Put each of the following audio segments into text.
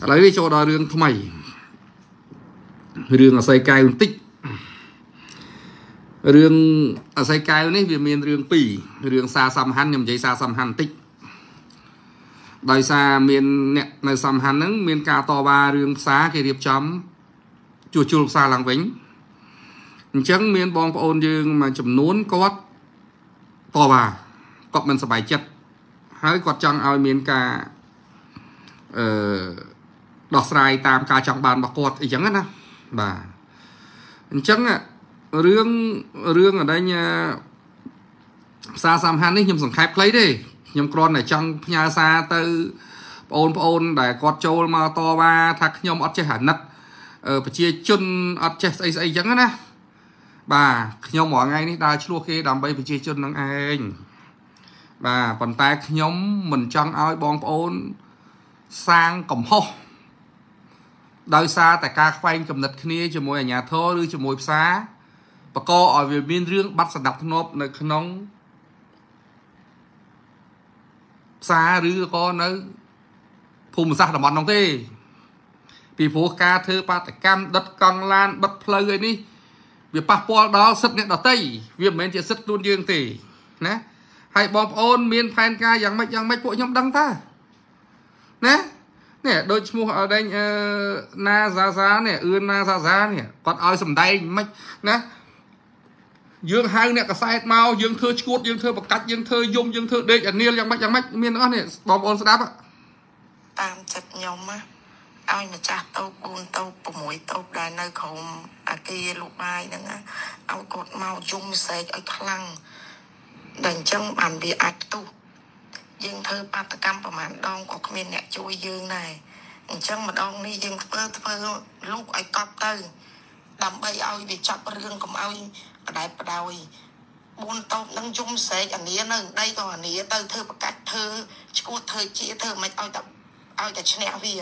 lấy đi cho đòi rương mày rương ở xây cài tích rương ở xây cài này vì miền rương pì rương xa xăm hắn nhầm giấy xa xăm hắn tích đời xa miền nè nơi xăm hắn nứng miền ca to ba rương xá cái điệp chấm chùa chùa xa làng vĩnh chẳng miền bong ôn dương mà chùm nún có to bà có mình sẽ bài chất hãy quạt chẳng ao miền ca đọc sai tam ca trong bàn bạc quạt ý chẳng á bà chẳng ạ rương ở đây nha xa xăm hắn ấy nhầm sẵn khép lấy đi nhầm con này trong nhà xa từ ôn để quạt trâu mà to ba thắc nhầm ọt chế hẳn nất chia chân ọt chế xây chẳng á bà nhầm mọi ngày ní đài chua kia đàm bây chia chân nâng anh bà còn tay nhóm mình trong áo bong ôn sang cổng hô đời xa tại ca khoanh cầm nịch kia cho mỗi nhà thơ đưa cho mỗi xá và co ở về biên riêng bắt sẵn đọc nộp nơi nóng xa rư có nó phùm xa là bọn nóng thế vì phố ca thơ ba tại cam đất con lan bất plơ ấy ní việc bà bó đó sức nét đó tây việc mình chỉ sức luôn dương thì nè hay bom ôn miền phan ca dạng mạch bộ nhóm đăng ta nè nè đôi mua ở đây na giá nè na giá nè còn ai sầm đây mạch nè dương hai nè cả sai mau dương thưa chuột dương thưa bạc cắt dương thưa dung dương thưa đây ở niên dạng mạch miền đó nè bom ôn sẽ đáp ạ tam chặt nhóm á ai mà chặt tàu buồn tàu mũi tàu đài nơi không kia lục bài nữa ao cột màu dung sệt ở khăn đành chân bàn bị ạch tu dương thơ ba ta camประมาณ đong của miền nè chui dương này chân mà đong đi dương thơ lúc ai cọp tư đầm bay ao bị chặt rương cầm ao đại đào buôn tàu nâng dung sệt anh nia nâng đây còn anh nia tư thơ bạc cách thơ chú thơ chia thơ mấy ao tập chèn vì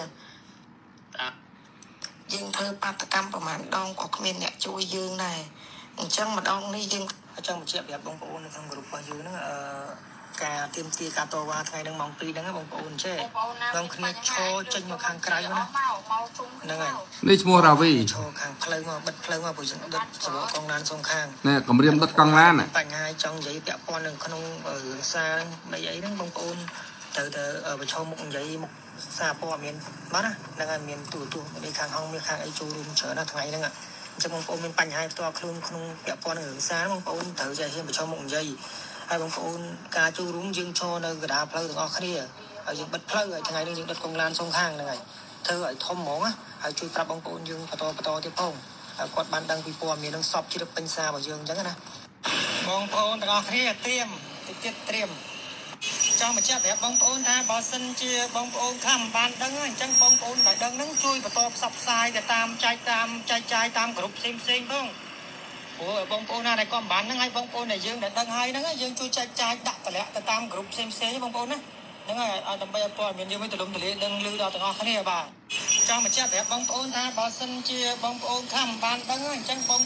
dương thơ ba ta cam ประมาณ đong của miền nè chui dương này chân mà đong đi dương chân một chiếc đẹp bông bông ôn trong group bao nhiêu nữa cả tiêm tia cả to qua ngày đang mong tùy đang bông ôn chứ bông kia cho chân một hàng cây nữa nè này đây mua rau vi cho hàng cây mà bật cây mà bồi dưỡng đất số con lan sông khang nè còn riêng đất con lan này bánh hai trong giấy bẹo con đừng không ở xa mấy giấy đang bông ôn từ ở bên trong một giấy một xa po miền bắt á đang ở miền tủ bên khang hông bên khang ấy chú luôn chở nó thằng ấy đang ạจะมองปูนเป็นปัญหาตัวคลุมเปียกปอนหรือซ้ายมองปูนถือใจเฮียไปชอบมองใจให้มองปูนกาจูรุ้งยิงโชว์ในกระดาษเพลย์ถึงออกคดีเอายิงบัดเพลย์ทางไงดึงยิงดัดกองลานทรงข้างยังไงเธอไอ้ทอมหมองอ่ะไอ้ช่วยปรับมองปูนยิงปะตอที่พงกดบันดังปีปอมีนังสอบชีวิตเป็นซาบ่ยิงจังนะมองปูนถึงออกคดีเตรียมtrong một chiếc đẹp bông ôn tha bỏ sân chia bông ôn thăm bàn đăng ấy chân bông ôn đại đăng nắng chui và to sập sai để tam tam group xem không của bông ôn này con bán nắng hay bông ôn này dương đại đăng hay nắng dương chui trai đặt tại lẽ tam group xem bông ôn á nắng ấy ở tầm bây giờ miền dương mới từ lùng từ lệ đăng lưu đào từ ngõ khné bà trong một chiếc đẹp bông ôn tha bỏ sân chia bông ôn thăm bàn đăng ấy chân bông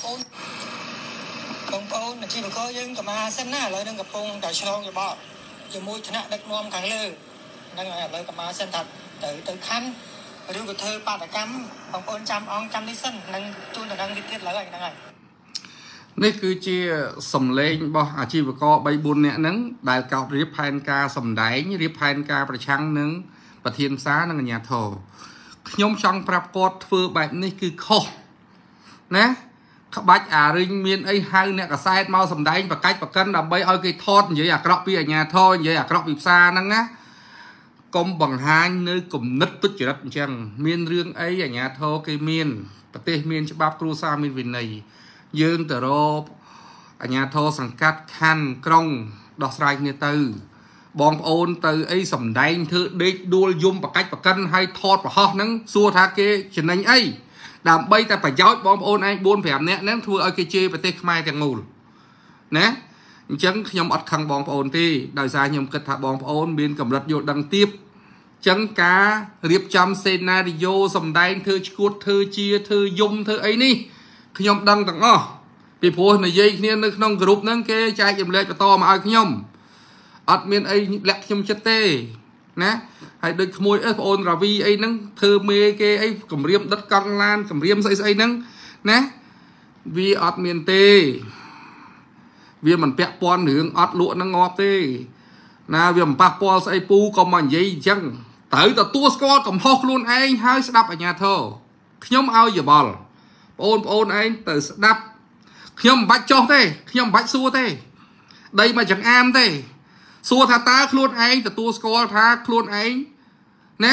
ôn là chỉ được coi dương cầm ma sân á lời đừng gặp bông đại sông rồi bỏจะมวยชนะเด็กนอมขังเลยนั่งเลยกับมาเส้นถัดตื่นขั้นเรื่องกับเธอปาตกรรมของคนจำได้สั้นนั่งจูนแต่นั่งดิดเลยนั่งไงนี่คือเชี่ยสมเลงบ่อาชีพก็ใบบุญเนี่ยนั้นได้เก่าเรียบแผนการสมได้เรียบแผนการประชังนึงประเทียนซ้านั่งnhà thổ nhóm trongปรับกดเฟือแบบนี้คือข้อนะบัดริงเมียนไอ้haiเนี่ยก็ใส่เมาสำได้ประกัดประกันดับใบเอาไก่ทอดเยอะอยากกรอกปีnhà thôiเยอะอยากกรอกปีซานั่งนะกรมบังหารnơiกลุ่มนึกตุจิรัตจังเมียนเรื่องไอ้nhà thôi cáiเมียนประเทศเมียนฉบับครูซาเมียนวินัยยืนแต่รบnhà thôiสังกัดคันกรงดอกไม้เนี่ยตือบองโอนตือไอ้สำได้เธอเด็กดูยุ่มประกัดประกันให้ทอดประหอบนั่งซัวทาเกฉะนั้นไอ้ดำใบแต่ไปย้อยบอมโอนไอ้บุญแผลเนี่ยนั่นทัวร์ไอ้เกจีประเทศไทยแต่งูนะจังยมอัดขังบอมโอนที่โดยสายยมกระถาบอมโอนบินกับรัฐโยดังตีบจังกาเรียบจำเซนาริโยสมได้เธอชุดเธอเชียเธอยุ่มเธอไอ้นี่ขยมดังต่างอ้อปีโพในยัยเนี่ยนึกน้องกรุ๊ปนั่งเกใจยมเล็กต่อมาไอ้ขยมอัดเมียนไอ้แหลกขยมเชตเต้ណាហើយដូចក្មួយបងអូនរាវីអីហ្នឹងធ្វើមេគេអីគម្រាមដិតកង់ឡានគម្រាមស្អីហ្នឹងណាវាអត់មានទេវាមិនពាក់ព័ន្ធរឿងអត់លក់នឹងងាប់ទេណាវាមិនប៉ះពាល់ស្អីពូក៏មកនិយាយអញ្ចឹងត្រូវទទួលស្គាល់កំហុសខ្លួនឯងហើយស្ដាប់អាជ្ញាធរខ្ញុំឲ្យយោបល់បងប្អូនឯងទៅស្ដាប់ខ្ញុំមិនបាច់ចោះទេខ្ញុំមិនបាច់សួរទេដីមកចង្អាមទេសួរថាតើខ្លួនឯងទទួលស្គាល់ថាខ្លួនឯងណា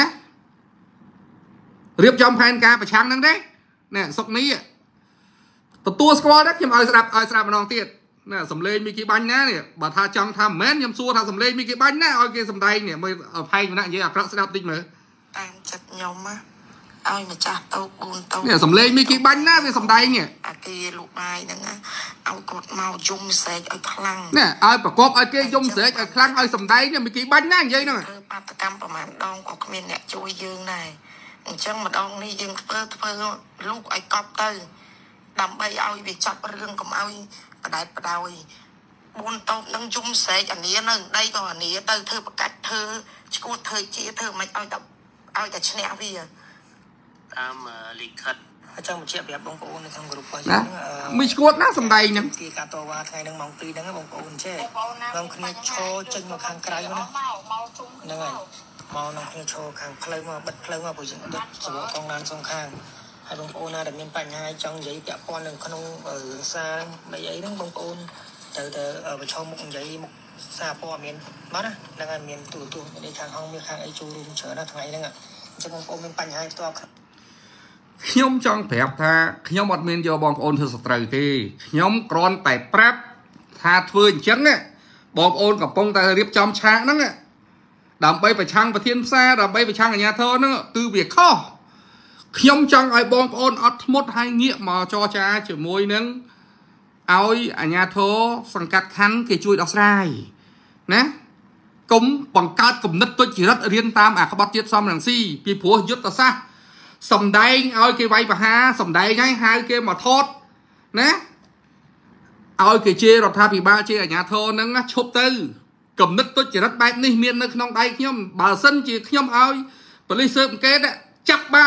រៀបចំផែនការប្រឆាំងហ្នឹងទេណាសុកនេះទទួលស្គាល់ទេខ្ញុំឲ្យស្ដាប់ម្ដងទៀតណាសំលេងមីគីបាញ់ណានេះបើថាចង់ថាមិនមែនខ្ញុំសួរថាសំលេងមីគីបាញ់ណាឲ្យគេសំដែងនេះមើលផែងម្នាក់និយាយអាក្រក់ស្ដាប់តិចមើលតាមចិត្តខ្ញុំណាឲ្យម្ចាស់តោ4តោនេះសំលេងមីគីបាញ់ណាវាសំដែងនេះអាគេលោកបាយហ្នឹងណាឲ្យគាត់មកយំស្រែកឲ្យខ្លាំងណាឲ្យប្រកបឲ្យគេយំស្រែកឲ្យខ្លាំងឲ្យសំដែងនេះមីគីបាញ់ណានិយាយហ្នឹងបាតកម្មប្រហែលដងក៏គ្មានអ្នកជួយយើងដែរអញ្ចឹងម្ដងនេះយើងធ្វើលោកឲ្យកប់ទៅដើម្បីឲ្យវាចាប់រឿងកុំឲ្យបដែតបដោយ4តោនឹងយំស្រែកអានីនៅដីក៏អានីទៅធ្វើប្រកាច់ធ្វើឈួតធ្វើជាធ្វើមិនឲ្យតែឈ្នះវាតាមលិខិតអញ្ចឹងបញ្ជាក់ប្រាប់បងប្អូននៅក្នុងក្រុមរបស់យើងមិនឈួតណាសំដែងហ្នឹងគេកាត់តវ៉ាថ្ងៃហ្នឹងម៉ោង2ហ្នឹងបងប្អូនចេះនាំគ្នាឈរចេញមកខាងក្រៅណាហ្នឹងហើយមកនាំគ្នាឈរខាងផ្លូវមកបិទផ្លូវមកព្រោះយើងដុតសវកងឡានសងខាងហើយបងប្អូនណាដែលមានបញ្ហាចង់និយាយពាក់ព័ន្ធនឹងក្នុងសារមិនអីហ្នឹងបងប្អូនទៅប្រឈមមុខនិយាយមុខសារព័ត៌មានបាទណាហ្នឹងហើយមានទូនេះខាងអង្គមានខាងអីចូលរួមច្រើនណាថ្ងៃហ្នឹងអញ្ចឹងបងប្អូនមានបញ្ហាផ្ទាល់ខ្ញុំចង់ប្រាប់ថាខ្ញុំអត់មានយកបងប្អូនធ្វើសត្រូវទេខ្ញុំគ្រាន់តែប្រាប់ថាធ្វើអញ្ចឹងបងប្អូនកំពុងតែរៀបចំឆាកហ្នឹងដើម្បីប្រឆាំងប្រធានផ្សារដើម្បីប្រឆាំងអាជ្ញាធរហ្នឹងគឺវាខុសខ្ញុំចង់ឲ្យបងប្អូនអត់ធ្មត់ហើយងាកមកចរចាជាមួយនឹងឲ្យអាជ្ញាធរសង្កាត់ខណ្ឌគេជួយដោះស្រាយណាកុំបង្កើតគំនិតទុច្ចរិតរៀនតាមអាក្បត់ជាតិសំរងស៊ីពីព្រោះយុទ្ធសាស្ត្រសំដែងឲ្យគេវាយប្រហារសំដែងឲ្យហៅគេមកថតណាឲ្យគេជេររដ្ឋាភិបាលជេរអាជ្ញាធរហ្នឹងឈប់ទៅគំនិតទុច្ចរិតបែបនេះមាននៅក្នុងដៃខ្ញុំបើសិនជាខ្ញុំឲ្យប៉ូលីសស៊ើបអង្កេតចាប់បា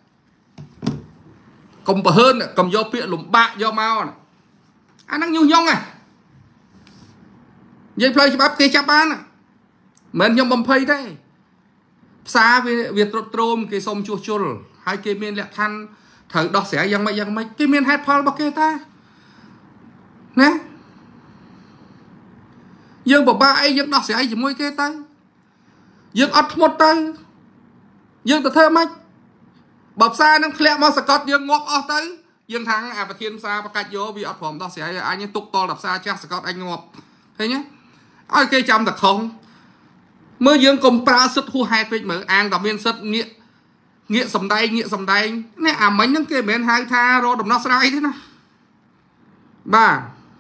នកុំប្រហើនកុំយកពាក្យលំបាកយកមកអាហ្នឹងញុះញង់និយាយផ្លូវច្បាប់គេចាប់បានមិនខ្ញុំបំភ័យទេផ្សារវាត្រុតត្រោមគេសុំជួសជុលហើយគេមានលក្ខខណ្ឌត្រូវដោះស្រាយយ៉ាងម៉េចគេមានហេតុផលរបស់គេតាណាយើងពិបាកអីយើងដោះស្រាយជាមួយគេទៅយើងអត់ធ្មត់ទៅយើងទៅធ្វើម៉េចបើផ្សារនឹងធ្លាក់មកសកត់យើងងាប់អស់ទៅយើងថាអាប្រធានផ្សារប្រកាច់យកវាអត់ព្រមដោះស្រាយអញទុកតល់ដល់ផ្សារចាស់សកត់អញងាប់ឃើញទេឲ្យគេចាំតែខុសមើលយើងកុំប្រើសិទ្ធហួសហេតុពេកមើលអាងតែមានសិទ្ធងាកសំដែងនេះអាមិញហ្នឹងគេមិនមែនហៅថារកដំណោះស្រាយទេណាបាទ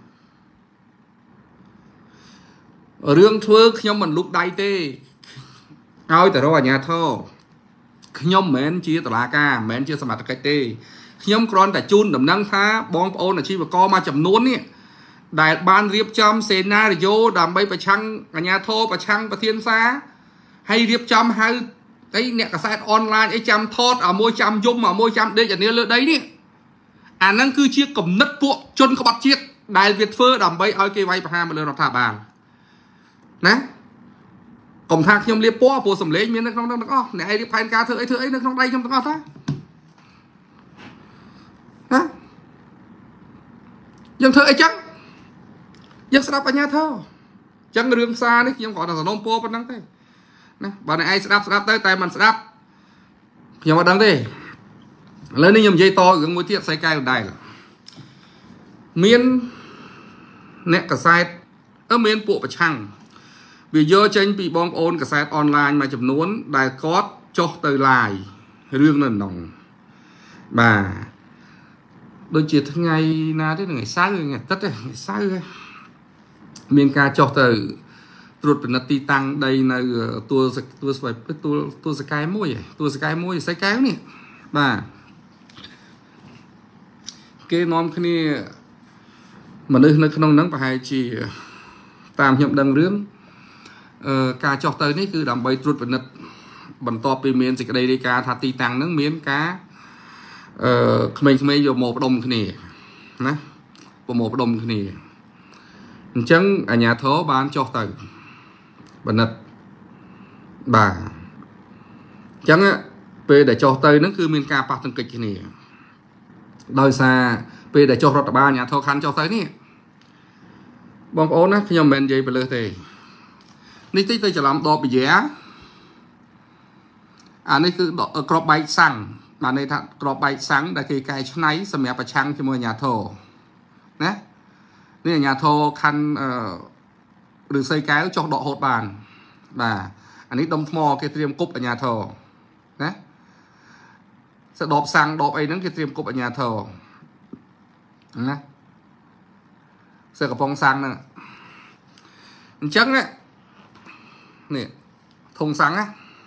រឿងធ្វើខ្ញុំមិនលុបដៃទេឲ្យតែរកអាជ្ញាធរខ្ញុំមិនមែនជាតុលាការមិនមែនជាសមត្ថកិច្ចទេខ្ញុំគ្រាន់តែជូនដំណឹងថាបងប្អូនអាជីវករមួយចំនួននេះដែលបានរៀបចំសេណារីយ៉ូដើម្បីប្រឆាំងអាជ្ញាធរប្រឆាំងប្រធានផ្សារហើយរៀបចំហៅអីអ្នកកសែតអនឡាញអីចាំថតឲ្យមួយចាំយំឲ្យមួយចាំដេកអានេះលើដីនេះអាហ្នឹងគឺជាគំនិតពួកជនក្បត់ជាតិដែលវាធ្វើដើម្បីឲ្យគេវាយប្រហារមកលើរដ្ឋាភិបាលណាកុំថាខ្ញុំលៀបពណ៌ព្រោះសម្លេងមាននៅក្នុងហ្នឹងទាំងអស់អ្នកឯងរៀបផែនការធ្វើអីនៅក្នុងដៃខ្ញុំទាំងអស់តាណាយើងធ្វើអីចឹងយើងស្ដាប់អាជ្ញាធរចឹងរឿងផ្សារនេះខ្ញុំគ្រាន់តែសំណូមពរប៉ុណ្ណឹងទេណាបើអ្នកឯងស្ដាប់ទៅតែមិនស្ដាប់ខ្ញុំអត់ដឹងទេឥឡូវនេះខ្ញុំនិយាយតរឿងមួយទៀតស្អីកែវដែរមានអ្នកកសែតមានពួកប្រឆាំងវាយកចេញពីបងប្អូនកសែតអនឡាញមួយចំនួនដែលគាត់ចុះទៅ live រឿងនៅក្នុងបាទដូចជាថ្ងៃណាទេថ្ងៃសៅរ៍ថ្ងៃទឹកថ្ងៃសៅរ៍មានការចុះទៅត្រួតពិនិត្យទីតាំងដីនៅទួលសកែមួយស្អីកែវនេះបាទគេនាំគ្នាមនុស្សនៅក្នុងហ្នឹងប្រហែលជាតាមខ្ញុំដឹងរឿងការចុះទៅនេះគឺដើម្បីត្រួតពិនិត្យបន្ទាប់ពីមានសេចក្តីរាយការណ៍ថាទីតាំងហ្នឹងមានការក្មេងៗយកមកផ្ដុំគ្នាណាប្រមូលផ្ដុំគ្នាអញ្ចឹងអាជ្ញាធរបានចុះទៅពិនិត្យបាទអញ្ចឹងពេលដែលចុះទៅហ្នឹងគឺមានការប៉ះទង្គិចគ្នាដោយសារពេលដែលចុះរដ្ឋបាលអាជ្ញាធរខណ្ឌចុះទៅនេះបងប្អូនណាខ្ញុំមិនមែននិយាយទៅលើទេនេះតិចទៅច្រឡំដបវិយាអានេះគឺក្របបែកសាំងបានន័យថាក្របបែកសាំងដែលគេកែច្នៃសម្រាប់ប្រឆាំងជាមួយអាជ្ញាធរណានេះអាជ្ញាធរខណ្ឌឬសីកែវចុះដកហូតបានបាទអានេះដុំថ្មគេត្រៀមគប់អាជ្ញាធរណាស្ដបសាំងដបអីហ្នឹងគេត្រៀមគប់អាជ្ញាធរណាសើកំប៉ុងសាំងហ្នឹងអញ្ចឹងនេះធុងសាំងណា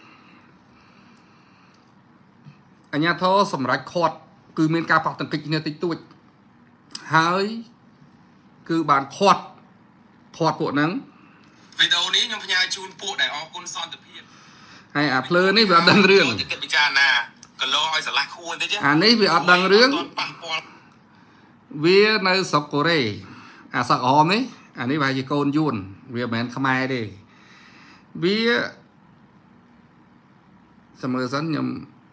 អាជ្ញាធរសម្រាប់ខាត់គឺមានការប៉ះទង្គិចគ្នាតិចតួចហើយគឺបានខាត់ពួកហ្នឹងវីដេអូនេះខ្ញុំផ្ញើជូនពួកដែលអរគុណសន្តិភាពហើយអាភ្លើនេះវាអត់ដឹងរឿងគិតពិចារណាកលោឲ្យឆ្លាស់ខួនតិចអានេះវាអត់ដឹងរឿងវានៅស្រុកកូរ៉េអាសក់ហមនេះអានេះប្រហែលជាកូនយួនវាមិនមែនខ្មែរទេវាសមមើលសិនខ្ញុំ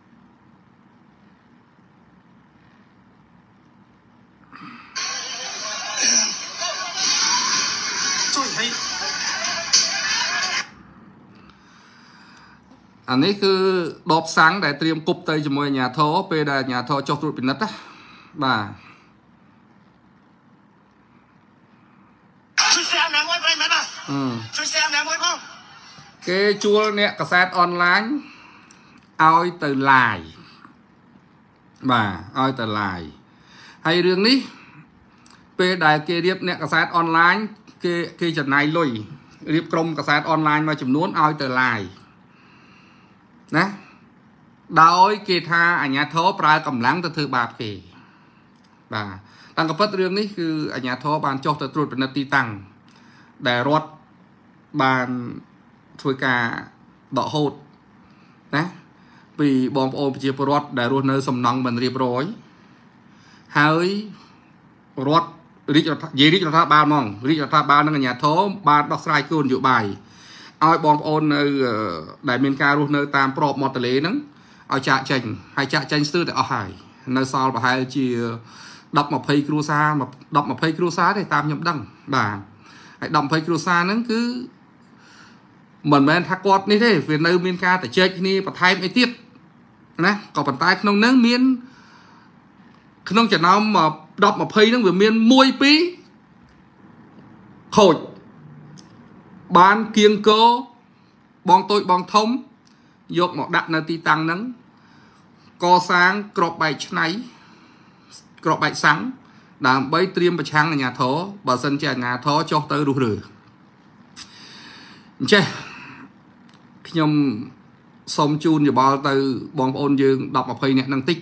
អានេះគឺដបសាំងដែលត្រៀមគប់ទៅជាមួយអាជ្ញាធរពេលដែលអាជ្ញាធរចុះត្រួតពិនិត្យណាបាទគេជួលអ្នកកាសែតអនឡាញឲ្យទៅ live បាទឲ្យទៅ live ហើយរឿងនេះពេលដែលគេរៀបអ្នកកាសែតអនឡាញគេចំណាយលុយរៀបក្រុមកាសែតអនឡាញមួយចំនួនឲ្យទៅ live ណាដោយគេថាអាជ្ញាធរប្រើកម្លាំងទៅធ្វើបាបគេបាទតាំងកពិតរឿងនេះគឺអាជ្ញាធរបានចុះទៅត្រួតពិនិត្យទីតាំងដែលរដ្ឋបានធ្វើការដកហូតណាពីបងប្អូនប្រជាពលរដ្ឋដែលរស់នៅសំណង់មិនរៀបរយហើយរដ្ឋរាជរដ្ឋាភិបាលហ្មងរាជរដ្ឋាភិបាលនិងអាជ្ញាធរបានដោះស្រាយគោលនយោបាយឲ្យបងប្អូននៅដែលមានការរស់នៅតាមប្របមាត់ទន្លេហ្នឹងឲ្យចាក់ចេញហើយចាក់ចេញស្ទើរតែអស់ហើយនៅសល់ប្រហែលជា10-20គ្រួសារ10-20គ្រួសារទេតាមខ្ញុំដឹងបាទហើយ10-20គ្រួសារហ្នឹងគឺមិនមែនថាគាត់នេះទេវានៅមានការតជែកគ្នាបន្ថែមអីទៀតណាក៏ប៉ុន្តែក្នុងហ្នឹងមានក្នុងចំណោម10-20ហ្នឹងវាមាន1-2ខូចបានគៀងកោបងតូចបងធំយកមកដាក់នៅទីតាំងហ្នឹងកសាងក្របបែកឆ្នៃក្របបែកសាំងដើម្បីត្រៀមប្រឆាំងអាជ្ញាធរបើសិនជាអាជ្ញាធរចុះទៅរុះរើអញ្ចេះខ្ញុំសូមជូនយោបល់ទៅបងប្អូនយើង10-20នាក់ហ្នឹងតិច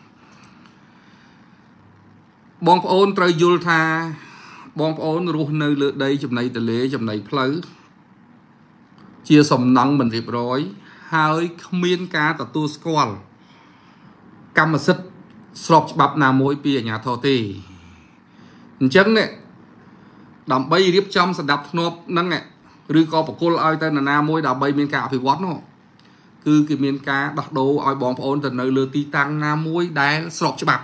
បងប្អូនត្រូវយល់ថាបងប្អូនរស់នៅលើដីចំណីទន្លេចំណីផ្លូវជាសំណង់មិនរៀបរយហើយគ្មានការទទួលស្គាល់កម្មសិទ្ធិស្របច្បាប់ណាមួយពីអាជ្ញាធរទេអញ្ចឹងនេះដើម្បីរៀបចំសម្ដាប់ធ្នាប់ហ្នឹងឬក៏បកគលឲ្យទៅណាមួយដើម្បីមានការអភិវឌ្ឍនោះគឺគេមានការដោះដូរឲ្យបងប្អូនទៅនៅលើទីតាំងណាមួយដែលស្របច្បាប់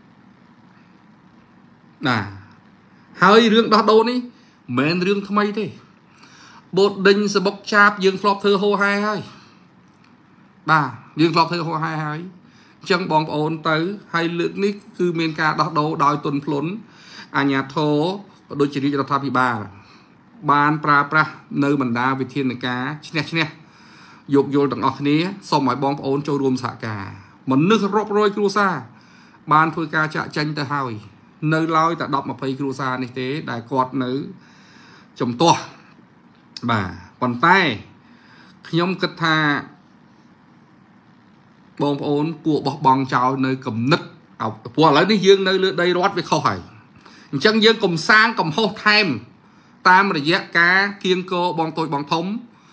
ណាហើយរឿងដោះដូរនេះមិនមែនរឿងថ្មីទេបូតដេញសបុកឆាបយើងធ្លាប់ធ្វើហោហែហើយបាទយើងធ្លាប់ធ្វើហោហែហើយអញ្ចឹងបងប្អូនទៅហើយលើកនេះគឺមានការដោះដូរដោយទុនភ្លុនអាជ្ញាធរក៏ដូចជារាជរដ្ឋាភិបាលបានប្រើប្រាស់នៅបណ្ដាវិធានការឈ្នះយោគយល់ទាំងអស់គ្នាសូមឲ្យបងប្អូនចូលរួមសហការមនុស្សរាប់រយគ្រួសារបានធ្វើការចាក់ចេញទៅហើយនៅឡើយតែ10-20គ្រួសារនេះទេដែលគាត់នៅចំទាស់បាទប៉ុន្តែខ្ញុំគិតថាបងប្អូនគួរបោះបង់ចោលនៅគំនិតព្រោះឥឡូវនេះយើងនៅលើដីរដ្ឋវាខុសហើយអញ្ចឹងយើងកុំសាងកំហុសថែមតាមរយៈការគៀងគរបងតូចបងធំ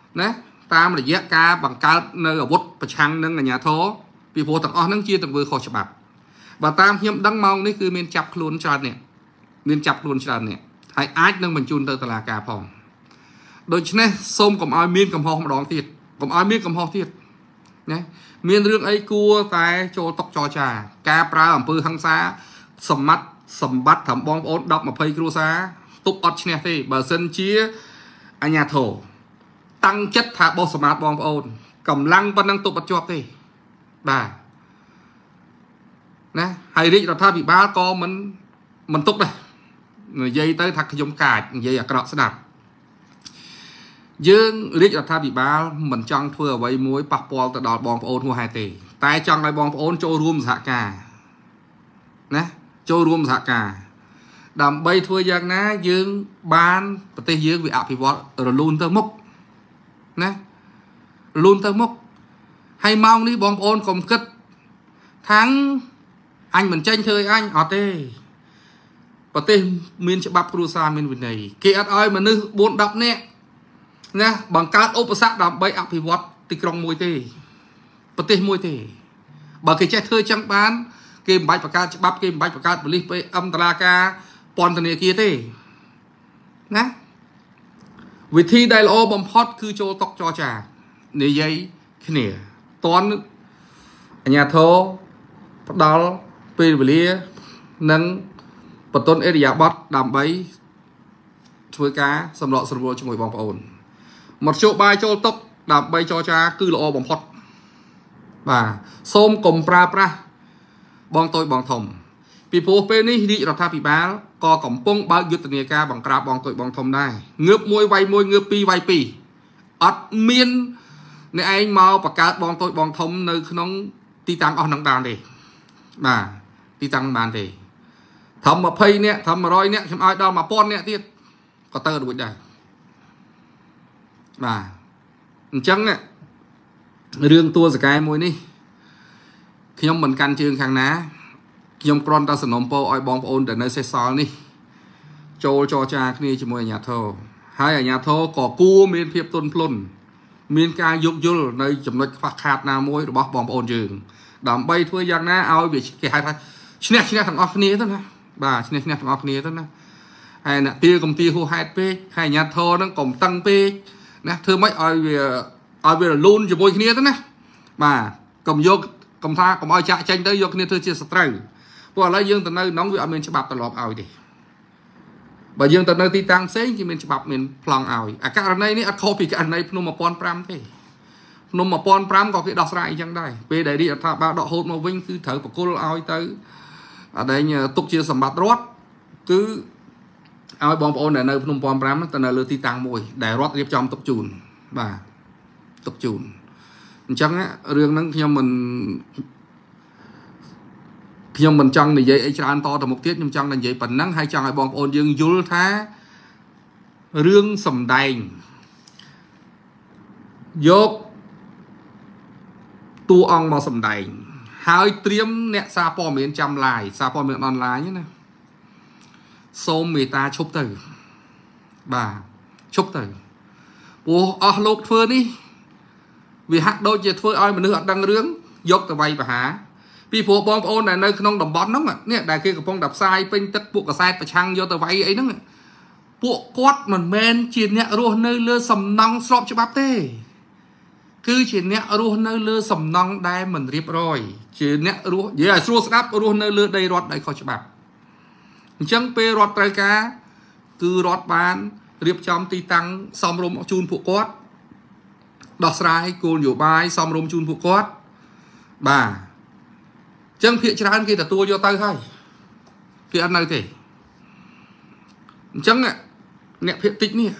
ណាតាមរយៈការបង្កើតនៅអាវុធប្រឆាំងនឹងអាជ្ញាធរពីព្រោះទាំងអស់ហ្នឹងជាទង្វើខុសច្បាប់បើតាមខ្ញុំដឹងម៉ោងនេះគឺមានចាប់ខ្លួនច្រើននេះមានចាប់ខ្លួនច្រើននេះហើយអាចនឹងបញ្ជូនទៅតុលាការផងដូច្នេះសូមកុំឲ្យមានកំហុសម្ដងទៀតកុំឲ្យមានកំហុសទៀតណាមានរឿងអីគួរតែចូលតុចរចាការប្រើអំពើហិង្សាសម្បត្តិត្រឹមបងប្អូន10 20គ្រួសារទប់អត់ឈ្នះទេបើសិនជាអាជ្ញាធរតាំងចិត្តថាបោះសម្បត្តិបងប្អូនកម្លាំងប៉ុណ្ណឹងទប់អត់ជាប់ទេបាទណាហើយរាជរដ្ឋាភិបាលក៏មិនទុកដែរនិយាយទៅថាខ្ញុំកាចនិយាយអាក្រក់ស្ដាប់យើងរាជរដ្ឋាភិបាលមិនចង់ធ្វើអ្វីមួយប៉ះពាល់ទៅដល់បងប្អូនហួសហេតុទេតែចង់ឲ្យបងប្អូនចូលរួមសហការណាចូលរួមសហការដើម្បីធ្វើយ៉ាងណាយើងបានប្រទេសយើងវាអភិវឌ្ឍរលូនទៅមុខណារលូនទៅមុខហើយម៉ោងនេះបងប្អូនកុំគិតថាអញមិនចេញធ្វើឲ្យអញអត់ទេប្រទេសមានច្បាប់គ្រួសារមានវិន័យគេអត់ឲ្យមនុស្ស4 10នាក់ណាបង្កើតឧបសគ្គដើម្បីអភិវឌ្ឍទីក្រុងមួយទេប្រទេសមួយទេបើគេចេះធ្វើចឹងបានគេមិនបាច់បង្កើតច្បាប់គេមិនបាច់បង្កើតប៉ូលីសPMតុលាការពន្ធនាគារទេណាវិធីដែលល្អបំផុតគឺចូលតុចរចានិយាយគ្នាតន់អាជ្ញាធរផ្ដល់ពេលវេលានិងបន្ទន់អេរិយាប័ត្រដើម្បីធ្វើការសម្របសម្រួលជាមួយបងប្អូនមធ្យោបាយចូលតុដើម្បីចរចាគឺល្អបំផុតបាទសូមកុំប្រើប្រាស់បងតូចបងធំពីព្រោះពេលនេះរាជរដ្ឋាភិបាលក៏កំពុងបើកយុទ្ធនាការបង្ក្រាបបងតូចបងធំដែរងើបមួយវាយមួយងើបពីរវាយពីរអត់មានអ្នកឯងមកបង្កើតបងតូចបងធំនៅក្នុងទីតាំងអស់នឹងបានទេបាទទីតាំងបានទេធំ20នាក់ធំ100នាក់ខ្ញុំឲ្យដល់1000នាក់ទៀតក៏ទៅរួចដែរបាទអញ្ចឹងរឿងតួសកែមួយនេះខ្ញុំមិនកាន់ជើងខាងណាខ្ញុំគ្រាន់តែសំណូមពរឲ្យបងប្អូនដែលនៅសេសសល់នេះចូលចរចាគ្នាជាមួយអាជ្ញាធរហើយអាជ្ញាធរក៏គួរមានភាពទន់ភ្លន់មានការយោគយល់នៅចំណុចខ្វះខាតណាមួយរបស់បងប្អូនយើងដើម្បីធ្វើយ៉ាងណាឲ្យវាគេហៅថាឈ្នះទាំងអស់គ្នាទៅណាបាទឈ្នះទាំងអស់គ្នាទៅណាហើយអ្នកទាកំទាហួសហេតុពេកហើយអាជ្ញាធរហ្នឹងកុំតឹងពេកណាធ្វើម៉េចឲ្យវារលូនជាមួយគ្នាទៅណាបាទកុំយកកុំថាកុំឲ្យចាក់ចេញទៅយកគ្នាធ្វើជាសត្រូវព្រោះឥឡូវយើងទៅនៅក្នុងវាអត់មានច្បាប់ត្រឡប់ឲ្យទេបើយើងទៅនៅទីតាំងផ្សេងគេមានច្បាប់មានប្លង់ឲ្យអាករណីនេះអត់ខុសពីករណីភ្នំ1005ទេភ្នំ1005ក៏គេដោះស្រាយអញ្ចឹងដែរពេលដែលរាជរដ្ឋាភិបាលដកហូតមកវិញគឺត្រូវបកគលឲ្យទៅអដែងទុកជាសម្បត្តិរដ្ឋគឺឲ្យបងប្អូនដែលនៅភ្នំ1005ទៅនៅលើទីតាំងមួយដែលរដ្ឋរៀបចំទុកជូនបាទទុកជូនអញ្ចឹងរឿងហ្នឹងខ្ញុំមិនចង់និយាយអីច្រើនតទៅមុខទៀតខ្ញុំចង់និយាយប៉ុណ្ណឹងហើយចង់ឲ្យបងប្អូនយើងយល់ថារឿងសម្ដែងយកតួអង្គមកសម្ដែងហើយត្រៀមអ្នកសារព័ត៌មានចាំឡាយសារព័ត៌មានអនឡាញណាសូមមេត្តាឈប់ទៅបាទឈប់ទៅព្រោះអស់លោកធ្វើនេះវាហាក់ដូចជាធ្វើឲ្យមនុស្សអត់ដឹងរឿងយកទៅវាយប្រហារពីព្រោះបងប្អូនដែលនៅក្នុងតំបន់ហ្នឹងនេះដែលគេកំពុងតែផ្សាយពេញទឹកពួកកសែតប្រឆាំងយកទៅវាយអីហ្នឹងពួកគាត់មិនមែនជាអ្នករស់នៅលើសំណង់ស្របច្បាប់ទេគឺជាអ្នករស់នៅលើសំណង់ដែលមិនរៀបរយជាអ្នករស់និយាយឲ្យស្រួលស្ដាប់រស់នៅលើដីរដ្ឋដែលខុសច្បាប់អញ្ចឹងពេលរដ្ឋត្រូវការគឺរដ្ឋបានរៀបចំទីតាំងសមរម្យជូនពួកគាត់ដោះស្រាយគោលនយោបាយសមរម្យជូនពួកគាត់បាទអញ្ចឹងភាគច្រើនគេទទួលយកទៅហើយគេអត់នៅទេអញ្ចឹងអ្នកភាគតិចនេះ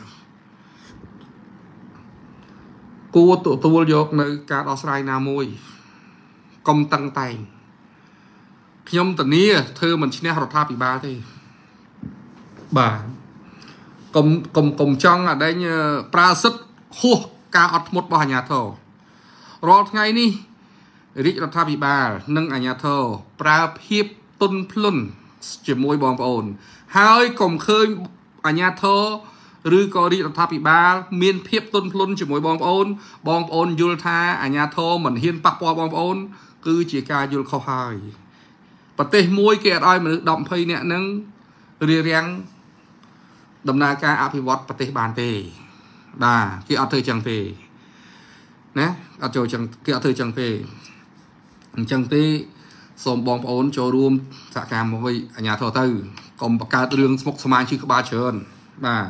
គួរទទួលយកនៅការដោះស្រាយណាមួយកុំតឹងតែងខ្ញុំធានាធ្វើមិនឈ្នះរដ្ឋាភិបាលទេបាទកុំចង់អដែងប្រើសិទ្ធហួសការអត់ធ្មត់របស់អាជ្ញាធររាល់ថ្ងៃនេះរាជរដ្ឋាភិបាលនិងអាជ្ញាធរប្រើភាពទន់ភ្លន់ជាមួយបងប្អូនហើយកុំឃើញអាជ្ញាធរឬក៏រាជរដ្ឋាភិបាលមានភាពទន់ភ្លន់ជាមួយបងប្អូនយល់ថាអាជ្ញាធរមិនហ៊ានប៉ះពាល់បងប្អូនគឺជាការយល់ខុសហើយប្រទេសមួយគេអត់ឲ្យមនុស្ស10-20នាក់ហ្នឹងរារាំងដំណើរការអភិវឌ្ឍប្រទេសបានទេបាទគេអត់ធ្វើចឹងទេណាអត់ចូលចឹងគេអត់ធ្វើចឹងទេអញ្ចឹងទេសូមបងប្អូនចូលរួមសហការមួយអាជ្ញាធរទៅកុំបង្កើតរឿងស្មុគស្មាញជឿក្បាលច្រើនបាទ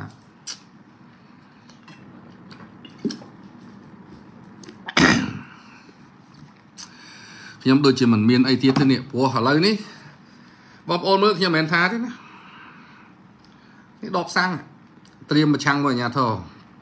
ខ្ញុំដូចជាមិនមានអីទៀតទេនេះព្រោះឥឡូវនេះបងប្អូនមើលខ្ញុំមិនមែនថាទេណានេះដបសាំងត្រៀមប្រឆាំងមកអាជ្ញាធរ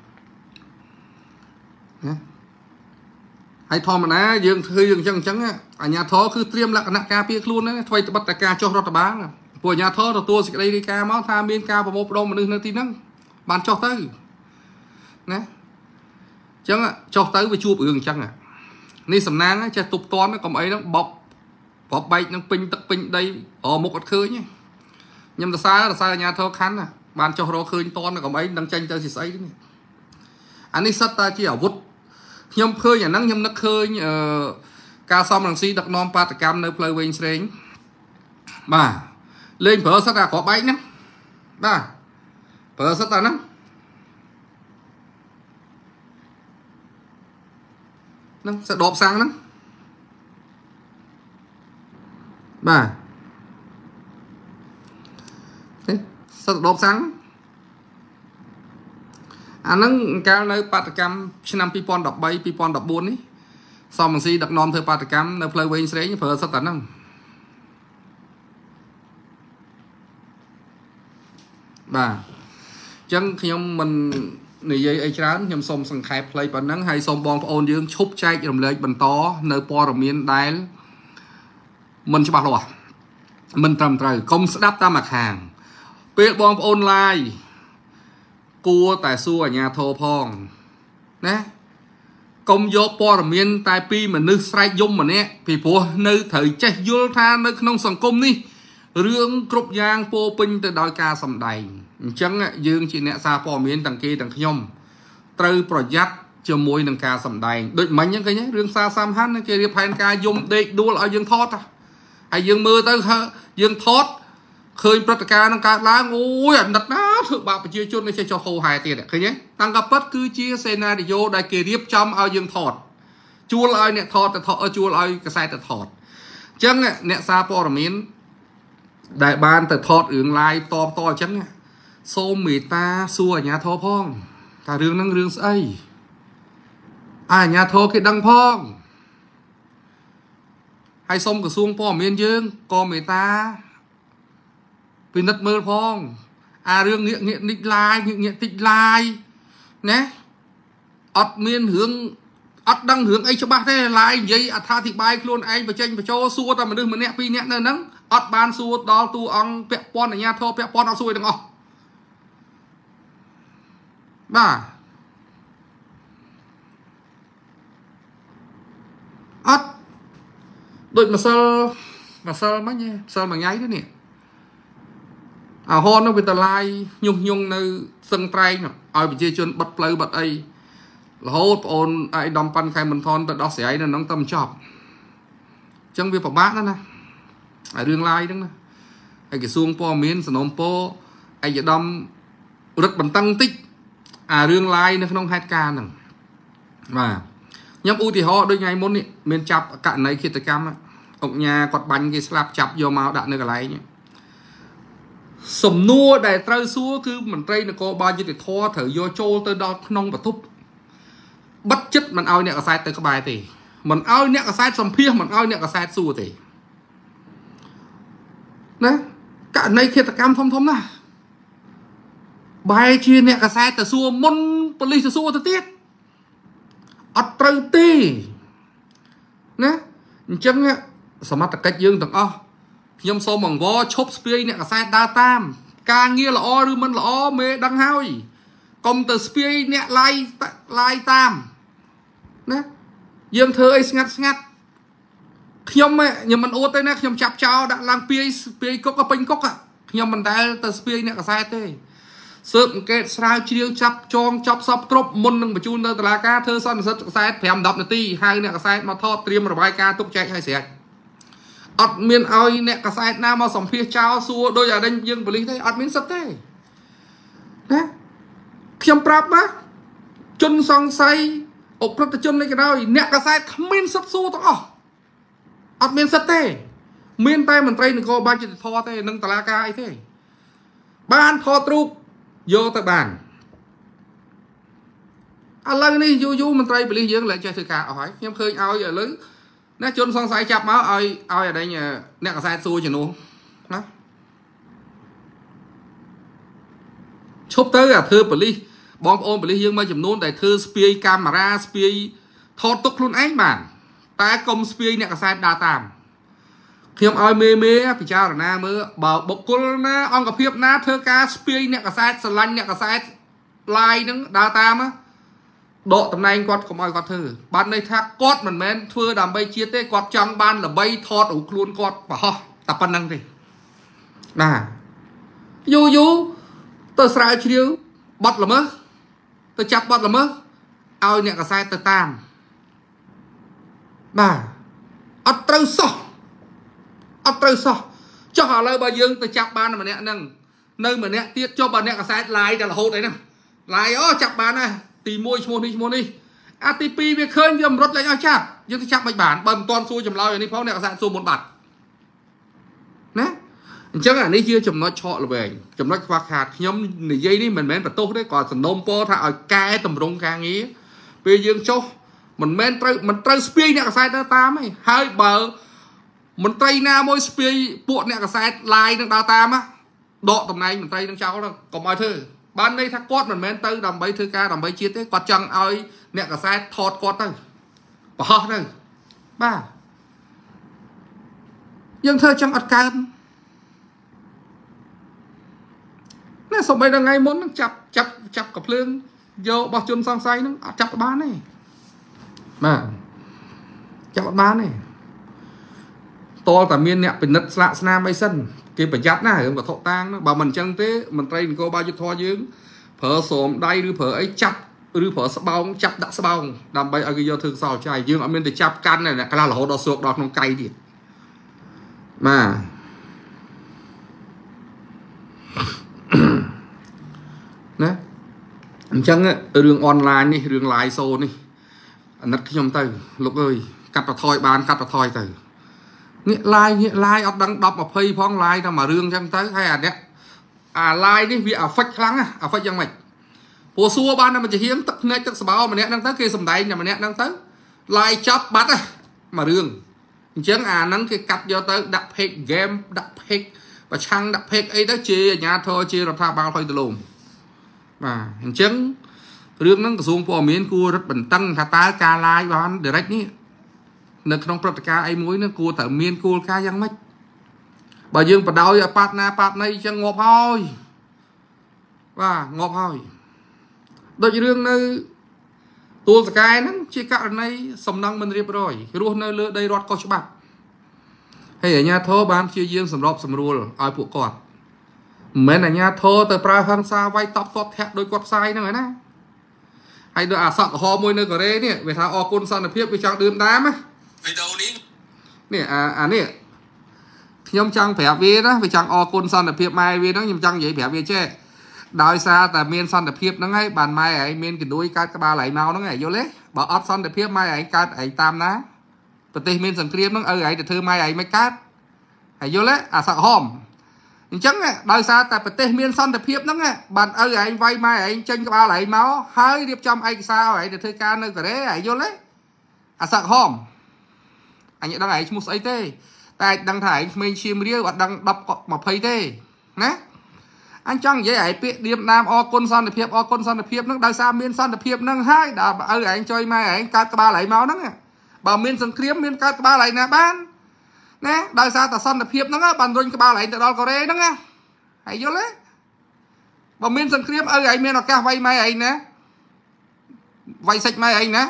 ណាហើយធម្មតាយើងធ្វើយើងអញ្ចឹងអាជ្ញាធរគឺត្រៀមលក្ខណៈការពារខ្លួនហ្នឹងថ្មីត្បិតតែការចុះរដ្ឋបាលពួកអាជ្ញាធរទទួលសេចក្តីរាយការណ៍មកថាមានការប្រមូលផ្ដុំមនុស្សនៅទីហ្នឹងបានចុះទៅណាអញ្ចឹងចុះទៅវាជួបរឿងអញ្ចឹងនេះសំណាងចេះទប់តន់កុំអីហ្នឹងបបបែកនឹងពេញទឹកពេញដីមុខអត់ឃើញទេខ្ញុំសរសើរអាជ្ញាធរខណ្ឌបានចុះរកឃើញតន់កុំអីនឹងចេញទៅជាស្អីនេះអានេះសិតតែជាអាវុធខ្ញុំឃើញអាហ្នឹងខ្ញុំនឹកឃើញការសំរងស៊ីដឹកនាំបាតកម្មនៅផ្លូវវែងស្រេងបាទលេងប្រើសិតតែក្របបែកហ្នឹងបាទប្រើសិតតែហ្នឹងសដបសាំងហ្នឹងបាទសដបសាំងអាហ្នឹងកាលនៅបាតកម្មឆ្នាំ2013 2014នេះសំរងស៊ីដឹកនាំធ្វើបាតកម្មនៅផ្លូវវែងស្រេងប្រើសិតតែហ្នឹងបាទអញ្ចឹងខ្ញុំមិននិយាយអីច្រើនខ្ញុំសូមសង្ខេបផ្លេចប៉ុណ្ណឹងហើយសូមបងប្អូនយើងឈប់ចែករំលែកបន្តនៅព័ត៌មានដែលមិនច្បាស់លាស់មិនត្រឹមត្រូវកុំស្ដាប់តាមអាខាងពេលបងប្អូនឡាយគួរតែសួរអាជ្ញាធរផងណាកុំយកព័ត៌មានតែពីមនុស្សស្រែកយំម្នាក់ពីព្រោះនៅត្រូវចេះយល់ថានៅក្នុងសង្គមនេះរឿងគ្រប់យ៉ាងពោពេញទៅដោយការសម្ដែងអញ្ចឹងយើងជាអ្នកសារព័ត៌មានទាំងគេទាំងខ្ញុំត្រូវប្រយ័ត្នជាមួយនឹងការសម្ដែងដូចមិញហ្នឹងឃើញរឿងសារសំខាន់គេរៀបផែនការយំដេកដួលឲ្យយើងថតហើយយើងមើលទៅយើងថតឃើញព្រឹត្តិការណ៍នឹងកើតឡើងអូយអាណិតណាធ្វើបាបប្រជាជននេះចេះចុះហោហែទៀតឃើញទេតាំងកប៉ិតគឺជាសេណារីយ៉ូដែលគេរៀបចំឲ្យយើងថតជួលឲ្យអ្នកថតទៅថតជួលឲ្យកសែតទៅថតអញ្ចឹងអ្នកសារព័ត៌មានដែលបានទៅថតរឿង live តបអញ្ចឹងសូមមេត្តាសួរអាជ្ញាធរផងថារឿងហ្នឹងរឿងស្អីអាជ្ញាធរគេដឹងផងហើយសូមក្រសួងព័ត៌មានយើងក៏មេត្តាពិនិត្យមើលផងអារឿងងាកនិចឡាយងាកតិចឡាយណាអត់មានរឿងអត់ដឹងរឿងអីច្បាស់ទេឡាយនិយាយអត្ថាធិប្បាយខ្លួនឯងបញ្ចេញបញ្ចូលសួរតែមនុស្សម្នាក់ពីរនាក់នៅហ្នឹងអត់បានសួរដល់តួអង្គពាក់ព័ន្ធអាជ្ញាធរពាក់ព័ន្ធអត់សួរទាំងអស់បាទអត់ដូចម្សិលមិញម្សិលមួយថ្ងៃទៅនេះអាហននោះវាតឡាយញុះញង់នៅសឹងត្រែងឲ្យប្រជាជនបិទផ្លូវបិទអីរហូតបងអូនអាយដំប៉ាន់ខែមិនថនទៅដោះស្រាយនៅហ្នឹងទៅមិនចប់អញ្ចឹងវាពិបាកណាស់ហើយរឿងឡាយហ្នឹងណាហើយក្រសួងព័ត៌មានសំណុំពរឯកឧត្តមរឹតបន្តឹងតិចអារឿងឡាយនៅក្នុងហេតុការណ៍ហ្នឹងបាទខ្ញុំឧទាហរណ៍ដូចថ្ងៃមុននេះមានចាប់ករណីឃាតកម្មអង្គញាគាត់បាញ់គេស្លាប់ចាប់យកមកដាក់នៅកន្លែងសំណួរដែលត្រូវសួរគឺមន្ត្រីនគរបាលយុតិធធត្រូវយកចូលទៅដល់ក្នុងបន្ទប់បិទចិត្តមិនឲ្យអ្នកកសែតទៅក្បែរទេមិនឲ្យអ្នកកសែតសម្ភាសមិនឲ្យអ្នកកសែតសួរទេណាករណីឃាតកម្មធំណាស់បែរជាអ្នកកសែតទៅសួរមុនប៉ូលីសទៅសួរទៅទៀតអត់ត្រូវទេណាអញ្ចឹងសមត្ថកិច្ចយើងទាំងអស់ខ្ញុំសូមអង្វរឈប់ស្ពាយអ្នកកសែតដើរតាមការងារល្អឬមិនល្អមេដឹងហើយកុំទៅស្ពាយអ្នកឡាយតាមណាយើងធ្វើអីស្ងាត់ខ្ញុំមិនអួតទេណាខ្ញុំចាប់ចោលដាក់ឡើងពាយគុកពេញគុកខ្ញុំមិនដែលទៅស្ពាយអ្នកកសែតទេស៊ើបអង្កេតស្រាវជ្រាវចាប់ចងចាប់សពគ្រប់មុននឹងបញ្ជូនទៅតុលាការធ្វើសន្និសីទខ្សែ5-10នាទីហៅអ្នកខ្សែមកថតត្រៀមរបាយការណ៍ទុកចែកឲ្យស្រេចអត់មានឲ្យអ្នកខ្សែណាមកសម្ភាសចោលសួរដោយអាដេញយើងប៉ូលីសទេអត់មានសិទ្ធទេណាខ្ញុំប្រាប់ណាជនសង្ស័យអុកក្រិតជននេះក៏ដោយអ្នកខ្សែគ្មានសិទ្ធសួរទាំងអស់អត់មានសិទ្ធទេមានតែមន្ត្រីនគរបាលយុតិធម៌ទេនឹងតុលាការអីទេបានថតរូបយកទៅបានឥឡូវនេះយូរមន្ត្រីប៉ូលីសយើងឡើងចេះធ្វើការអស់ហើយខ្ញុំឃើញឲ្យឥឡូវណាជនសង្ស័យចាប់មកឲ្យអាដេញអ្នកកសែតសួរជំនួសណាឈប់ទៅអាធ្វើប៉ូលីសបងប្អូនប៉ូលីសយើងមួយចំនួនដែលធ្វើស្ពាយកាមេរ៉ាស្ពាយថតទុកខ្លួនឯងបានតែកុំស្ពាយអ្នកកសែតដើរតាមខ្ញុំឲ្យមេពិចារណាមើលបើបុគ្គលណាអង្គភាពណាធ្វើការស្ពាយអ្នកកសែតស្រឡាញ់អ្នកកសែតឡាយនឹងដើរតាមដកតំណែងគាត់កុំឲ្យគាត់ធ្វើបានន័យថាគាត់មិនមែនធ្វើដើម្បីជាតិទេគាត់ចង់បានល្បីថតរូបខ្លួនគាត់បរោះតែប៉ុណ្្នឹងទេណាយូទៅស្រាវជ្រាវបត់ល្មើសទៅចាប់បត់ល្មើសឲ្យអ្នកកសែតទៅតាមបាទអត់ត្រូវសោះចុះឥឡូវបើយើងទៅចាប់បានម្នាក់ហ្នឹងនៅម្នាក់ទៀតចុះបើអ្នកកសែតឡាយតែរហូតអីហ្នឹងឡាយអូចាប់បានណាទី1ឈ្មោះនេះអាទី2វាឃើញវាមិនរត់លេងឲ្យចាប់យើងទៅចាប់មិនបានបើមិនទាន់សួរចម្លើយនេះផងអ្នកកសែតសួរមុនបាត់ណាអញ្ចឹងអានេះជាចំណុចឆក់ល្វែងចំណុចខ្វះខាតខ្ញុំនិយាយនេះមិនមែនបន្ទោសទេគាត់សំណូមពរថាឲ្យកែតម្រង់ការងារពេលយើងចុះមិនត្រូវស្ពាយអ្នកកសែតទៅតាមទេហើយបើមន្ត្រីណាមួយស្ពាយពួកអ្នកកសែតឡាយនឹងដើរតាមដកតំណែងមន្ត្រីនឹងចោលទៅកុំឲ្យធ្វើបានន័យថាគាត់មិនមែនទៅដើម្បីធ្វើការដើម្បីជាតិទេគាត់ចង់ឲ្យអ្នកកសែតថតគាត់ទៅបរោះទៅបាទយើងធ្វើចឹងអត់កើតណាសូម្បីដល់ថ្ងៃមុននឹងចាប់កំភ្លើងយករបស់ជនសង្ស័យនឹងអត់ចាប់បានទេបាទចាប់អត់បានទេតលតែមានអ្នកពិនិត្យស្លាកស្នាមអីសិនគេប្រយ័ត្នណារឿងវត្ថុតាងហ្នឹងបើមិនអញ្ចឹងទេមន្ត្រីនគរបាលយុត្តិធម៌យើងប្រើស្រោមដៃឬប្រើអីចាប់ឬប្រើស្បោងចាប់ដាក់ស្បោងដើម្បីឲ្យគេយកធ្វើកសោចាយយើងអត់មានទៅចាប់កាន់អ្នកខ្លះរហូតដល់សោកដល់ក្នុងកៃទៀតបាទណាអញ្ចឹងរឿងអនឡាញនេះរឿង live show នេះអាណិតខ្ញុំទៅលោកអើយកាត់បន្ថយបានកាត់បន្ថយទៅងាក live អត់ដឹង10 20ផង live តែមួយរឿងអញ្ចឹងទៅហើយអានេះអា live នេះវា affect ខ្លាំងណា affect យ៉ាងម៉េចព្រោះសួរបានតែមួយជាងទឹកភ្នែកទឹកស្បោម្នាក់ហ្នឹងទៅគេសំដែងតែម្នាក់ហ្នឹងទៅ live ចប់បាត់មួយរឿងអញ្ចឹងអាហ្នឹងគេកាត់យកទៅដាក់ page game ដាក់ page ប្រឆាំងដាក់ page អីទៅជាអាជ្ញាធរជារដ្ឋាភិបាលហុយដលំបាទអញ្ចឹងរឿងហ្នឹងក្រសួងព័ត៌មានគួររឹតបន្តឹងថាតើការ live បាន direct នេះនៅក្នុងព្រឹត្តិការណ៍អីមួយហ្នឹងគួរតែមានគោលការណ៍យ៉ាងម៉េចបើយើងបដោយឲ្យប៉ាត់ណាប៉ាត់ណីអញ្ចឹងងាប់ហើយបាទងាប់ហើយដូចរឿងនៅទួលសកែហ្នឹងជាករណីសំណង់មិនរៀបរយរស់នៅលើដីរដ្ឋខុសច្បាប់ហើយអាជ្ញាធរបានព្យាយាមសម្របសម្រួលឲ្យពួកគាត់មិនមែនអាជ្ញាធរទៅប្រើហិង្សាវាយតប់គាត់ធាក់ដោយគាត់ផ្សាយហ្នឹងឯណាហើយដូចអាសក់កំហុសមួយនៅកូរ៉េនេះវាថាអរគុណសន្តិភាពវាចង់ឌឿមដាមណាវីដេអូនេះអានេះខ្ញុំចង់ប្រាប់វាណាវាចង់អរគុណសន្តិភាពម៉ែវាហ្នឹងខ្ញុំចង់និយាយប្រាប់វាចេះដោយសារតែមានសន្តិភាពហ្នឹងហើយបានម៉ែឯងមានកណ្ដួយកើតក្បាលឯងមកហ្នឹងឯងយល់ទេបើអត់សន្តិភាពម៉ែឯងកើតឯងតាមណាប្រទេសមានសង្គ្រាមហ្នឹងឪឯងទៅធ្វើម៉ែឯងមិនកើតហើយយល់ទេអាសក់ហមអញ្ចឹងដោយសារតែប្រទេសមានសន្តិភាពហ្នឹងបានឪឯងវាយម៉ែឯងចេញក្បាលឯងមកហើយរៀបចំឯកសារឲ្យឯងទៅធ្វើការនៅកូរ៉េឯងយល់ទេអាសក់ហមអញដឹងឯងឈ្មោះស្អីទេតែឯងដឹងថាឯងក្មេងឈាមរាវអត់ដឹង10 20ទេណាអញចង់និយាយឯងពាក្យឌៀមដាមអរគុណសន្តិភាពហ្នឹងដោយសារមានសន្តិភាពហ្នឹងហើយដល់ឪឯងចុយម៉ែឯងកើតក្បាលឯងមកហ្នឹងបើមានសង្គ្រាមមានកើតក្បាលឯងណាបានណាដោយសារតែសន្តិភាពហ្នឹងបានរុញក្បាលឯងទៅដល់កូរ៉េហ្នឹងហើយយល់ទេបើមានសង្គ្រាមឪឯងមានឱកាសវាយម៉ែឯងណាវាយសាច់ម៉ែឯងណា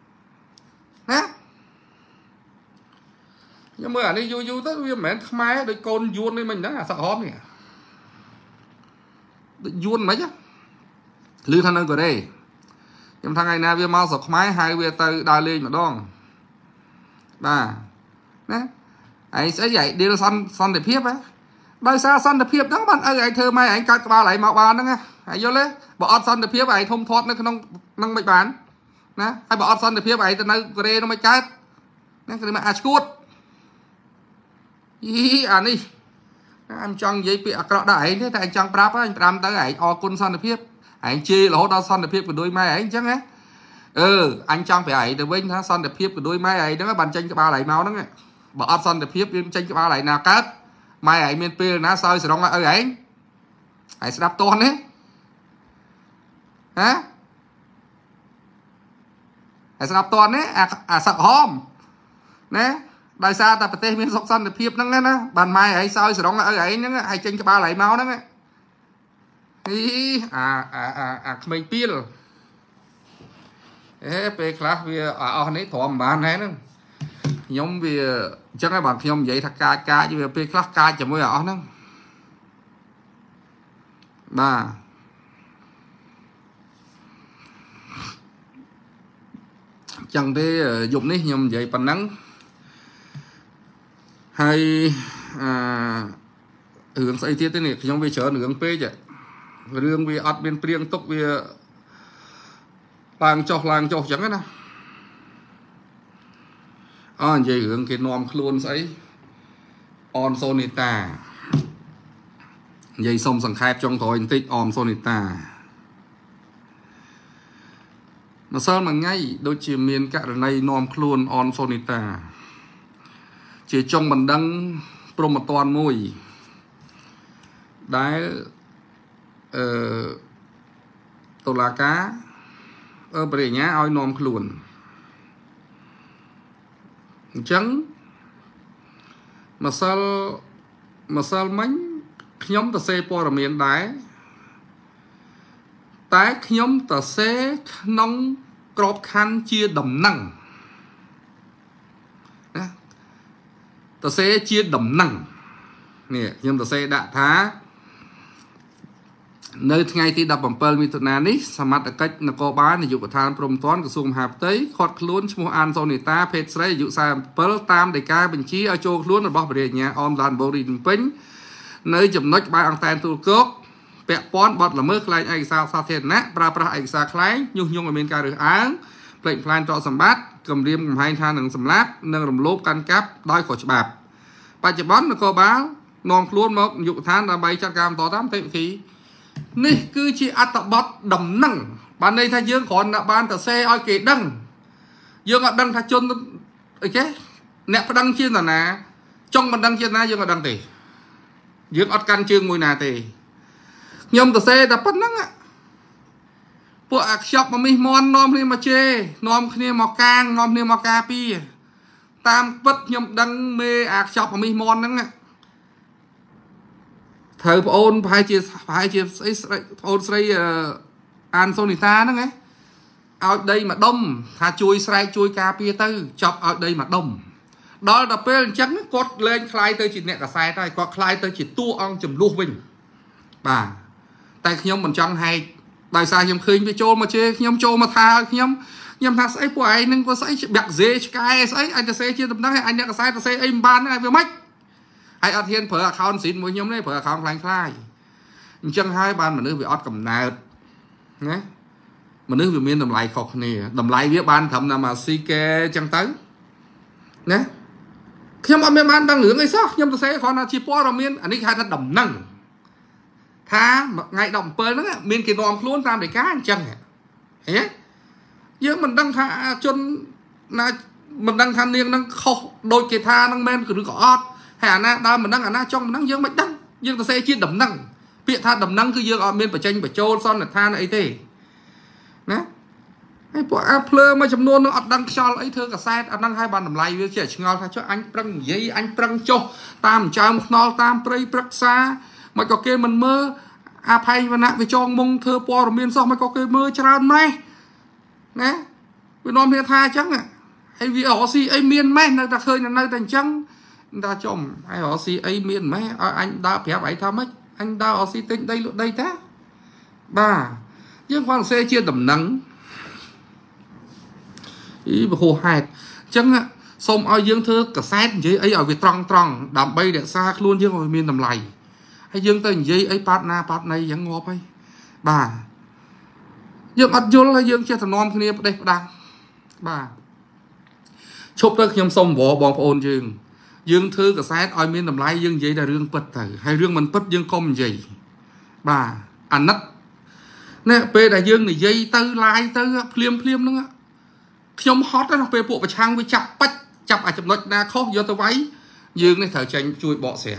ខ្ញុំមើលអានេះយូរទៅវាមិនមែនខ្មែរដូចកូនយួននេះមិនហ្នឹងអាសក់ហមនេះដូចយួនមិនហ៎ lư thằng nơi của đây nhưng thằng ngày nào về mau sọc máy hai về từ đào lên mà đong bà nè anh sẽ dạy đi là son để phiếp á đời xa son để phiếp đó bạn ơi anh thơ mai anh cắt ba lại mạo bàn đó nghe anh vô lên bỏ son để phiếp anh thông thoát nó không mạch bán nè hay bỏ son để phiếp anh từ nơi của đây nó mới cắt nè cái mà cút đi anh chọn giấy bị cọ đại thế anh chọn prap anh làm tới anh o côn son để phiếp anh chi là hốt đo son để phiếp của đôi mai anh chắc á anh chọn phải ấy từ bên son để phiếp của đôi mai ấy đó bàn tranh cái ba lại máu đó nghe bỏ son để phiếp tranh cái ba lại nào cắt mai ấy miền pê ná soi sẽ đóng lại ấy hãy sẽ đáp tôn đấy hả hãy sẽ đáp tôn đấy sợ hôm nè đại sa ta phải tê miền sọc son để phiếp nó nghe nó bàn mai ấy soi sẽ đóng lại ấy nó hay tranh cái ba lại máu đó nghe mình pil về class về ở này thòm bán này nữa nhóm về chắc các bạn nhóm vậy thật ca chứ về class ca chỉ mới ở nữa ba chẳng thế dùng đấy nhóm vậy phần nắng hay hướng xây tiết thế này nhóm về chợ hướng p chứ đường về ọt bên priêng tốc về làng cho chẳng hết nào vậy hướng cái nòm luôn ấy on sonita vậy xong sẵn khép trong thôi tích on sonita mà sao mà ngay đôi chỉ miền cả này nòm luôn on sonita chỉ trong mình đăng promoton mùi đá tổ là cá bởi nhá oi nòm luôn trắng mà sao mánh nhóm ta xe po là miền đáy tái nhóm ta xe nông crop khăn chia đầm năng ta xe chia đầm năng nè nhóm ta xe đã thá nơi ngày thì đập bằng pearl miturnani samat ở cách là có bán thì dụ của than prom toán của sum hạp tới khót luôn mua an sau này ta phết sấy dụ sa pearl tam để ca bình chí ở châu luôn là bỏ về nhà on đàn bầu đình pính nơi chấm nốt bài ăn tan tu cốc bẹ pon bọt là mơ khai anh sao thiệt nát pra anh sao khai nhung ở bên ca được áng lệnh plan cho sầm bát cầm riêng cầm hai than nâng sầm láp nâng đồng lốp căn cáp đôi khỏi bạc bài chụp bón là có báo non luôn một dụ than là bay cho cam to tám tệ khí nè cứ chỉ ăn tập bọt đầm năng bạn đây thay dương còn là ban tờ xe oi kể đăng dương ở đăng thay chôn ok nè đăng chiên là nè trong mình đăng chiên na dương ở đăng tỷ dương ở căn chương mùi nà tỷ nhom tờ xe tập bắt năng á bộ shop mà mình mòn nom đi mà chê nom kia mà càng nom kia mà cà pi tam bất nhom đăng mê shop mà mình mòn năng á thời ôn phải chia ôn xây an sonita đó nghe ở đây mà đông thà chui sray chui cà pia tư chọc ở đây mà đông đó làពេលអញ្ចឹងគាត់លេងខ្លាយទៅជាអ្នកកសែតហើយគាត់ខ្លាយទៅជាតួអង្គចំនួនវិញបាទតែខ្ញុំមិនចង់ហែកដោយសារខ្ញុំឃើញវាចូលមកជេរខ្ញុំចូលមកថាខ្ញុំថាស្អីពួកឯងនឹងគាត់ស្អីបាក់ហ្សេឆ្កែស្អីអញទៅសេជាដំណឹងឲ្យអញអ្នកកសែតទៅសេអីមិនបានហ្នឹងវាមិនហើយអត់ហ៊ានប្រើ account ស៊ីនមួយខ្ញុំទេប្រើ account ខ្លាយអញ្ចឹងហើយបានមនុស្សវាអត់កំណើតណាមនុស្សវាមានតម្លៃខុសគ្នាតម្លៃវាបានត្រឹមតែមកស៊ីកែអញ្ចឹងទៅណាខ្ញុំអត់មានបានដឹងរឿងអីសោះខ្ញុំទៅសេគ្រាន់តែជាព័ត៌មានអានេះគេហៅថាដំណឹងថាថ្ងៃ17ហ្នឹងមានគេនាំខ្លួនតាមដីកាអញ្ចឹងហ៎យើងមិនដឹងថាជនណាមិនដឹងថានាងហ្នឹងខុសដូចគេថាហ្នឹងមែនឬក៏អត់ហើយអាណាដើមមិនដឹងអាណាចង់មិនដឹងយើងមិនដឹងយើងទៅសេជាដំណឹងពាក្យថាដំណឹងគឺយើងអត់មានបញ្ចេញបញ្ចូលសន្និដ្ឋានអីទេណាហើយពួកអាភ្លើមួយចំនួននឹងអត់ដឹងខ្យល់អីធ្វើកសែតអត់ដឹងហើយបានតម្លៃវាជាឆ្ងល់ថាចុះអញប្រឹងនិយាយអញប្រឹងចុះតាមចើមខ្នល់តាមព្រៃព្រឹក្សាមិនក៏គេមិនមើលអាផៃវណ្ណៈវាចងមុងធ្វើព័ត៌មានសោះមិនក៏គេមើលច្រើនម៉េះណាវានាំគ្នាថាអញ្ចឹងហើយវាអស៊ីអីមានម៉េះនៅតែឃើញនៅតែអញ្ចឹងថាចំហើយអស៊ីអីមានម៉េះឲ្យអញដើរប្រាប់អីថាម៉េចអញដើរអស៊ីទិញដីលក់ដីតាបាទ dương quan xe chia tầm nắng ý mà khô hạt chẳng á xong ao dương thưa cả xét vậy ấy ở việc tròn đạm bay để xa luôn dương rồi miền tầm lầy hay dương tới vậy ấy part này vẫn ngọt ấy bà dương ăn vô là dương chia thằng non kia đây đang bà chụp tới nhom xong vỏ bong ôn dương thưa cả xét ao miền tầm lầy dương vậy là rương bật thử hay rương mình bật dương công gì bà ăn nát nè pe đại dương này dây tư lai tư phim nữa nhom hot đó pe bộ và trang với chập bách chập chập nói đa khó vô tôi váy dương này thở tranh chui bọ xẻ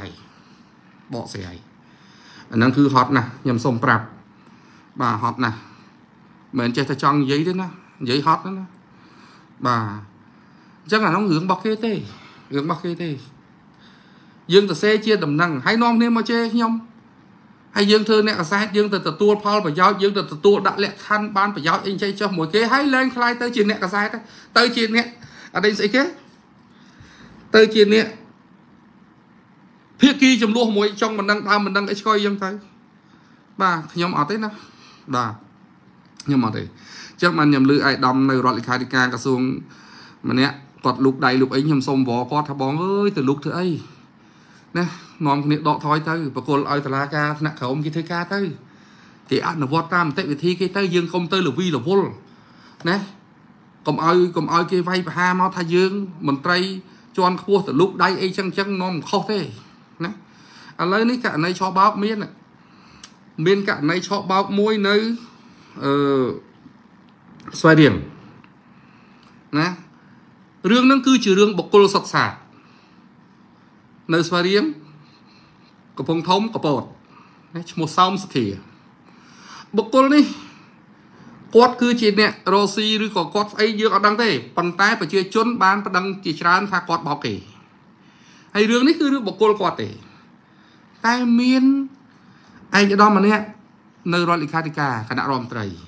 năng cứ hot nè nhầm sông prap bà hot nè mình chơi thở trong giấy đấy nó giấy hot đó bà chắc là nó hướng bọc kia tê dương từ xe chia tầm năng hay non nên mà chơi nhom hay dương thưa nè sai dương từ tua Paul và giáo dương từ tua đã lẹ khăn ban và giáo anh chơi cho mỗi cái hay lên khai tới chuyện nè sai đấy tới chuyện nè ở đây sẽ kế tới chuyện nè phía kia chùm luôn mỗi trong mình đang ấy coi dân thấy bà nhóm ở thế nào bà nhưng mà thì chắc mà nhầm lư ai đâm nơi rồi khai đi ca cả xuống mà nè quạt lục đầy lục ấy nhầm sông vỏ con thà bóng ơi từ lục thứ ấy nè nón nè đọ thói tới và cô ơi từ la ca nè khẩu ông kia thấy ca tới thì ăn là vót tam tại vì thi cái tới dương không tới là vi là vô nè còn ai kia vay và ha máu thay dương mình tray cho ăn khua từ lúc đây ấy chăng non khó thế nè lấy ní cả này cho báo miên cả này cho báo môi nơi xoay điểm nè rương nó cứ trừ rương bọc cô sọt sạt nơi xoay điểm có phong thống có bột một xong thì bọc cô đi quát cứ chỉ nè Rossi rồi có quát ấy dương ở đăng thế bằng tay phải chưa chốn bán và đăng chỉ tràn tha quát báo kể hay rương đấy cứ rương bọc cô quát để tai miên anh cái đó mà nè nơi rồi khai cả khả năng ròm trai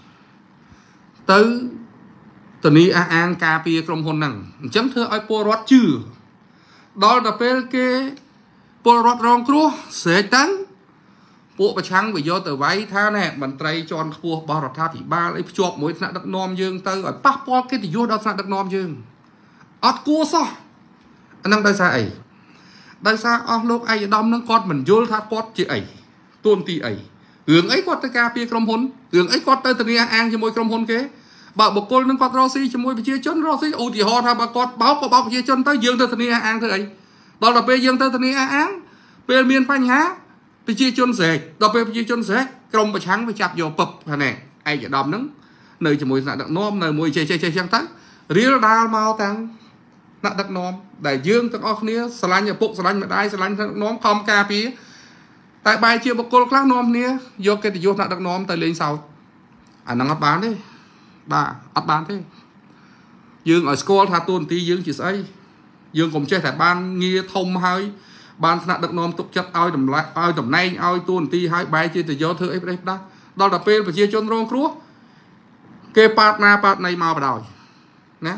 tới tuầnนี้an cà phê trong hôn năng chấm thưa ai po rót chư đó là pe cái po rót rong cua sẽ tán bộประชัง về do từ váy tha nè bàn trai tròn cua bao rót tha thì ba lấy chọp mỗi thằng đặc nom dương tới ở bắc po cái thì vô đó thằng đặc nom dương ót cua sao anh đang đây sao ấy đây sao ót lúc ai đom nó con mình vô tha con chị ấy tuôn tì ấy hướng ấy quát tới cà phê trong hôn hướng ấy quát tới từ này an cho môi trong hôn kế bà bọc cô nó quát Rossi cho môi bị chia chốn Rossi ủ thì họ tha bà quát báo chia chốn tới dương tới từ này an thế ấy đó là pe dương tới từ này an pe miền phanh há bị chia chốn rẻ đó pe chia chốn rẻ trong bạch trắng với chạp vô bập này ai giờ đom nứng nơi cho môi đặc nom nơi môi chơi chăng tắc riêng đào màu tăng đặc nom đại dương tất óc nia sờ nhà bụng sờ mà đai sờ nom không cà phê tại bài chia bọc cô khác nom nia vô cái thì vô đặc nom tại lên sau năng ấp bán đấy bà ấp bán thế dương ở school thà tuần tí dương chỉ xây dương cùng chơi thẻ ban nghe thông hơi ban đặc nom tục chất ao tầm nay ao tuần tí hai bài chia từ vô thưa ấy đây đó là pe và chia chôn rong cua cái part này màu vào nè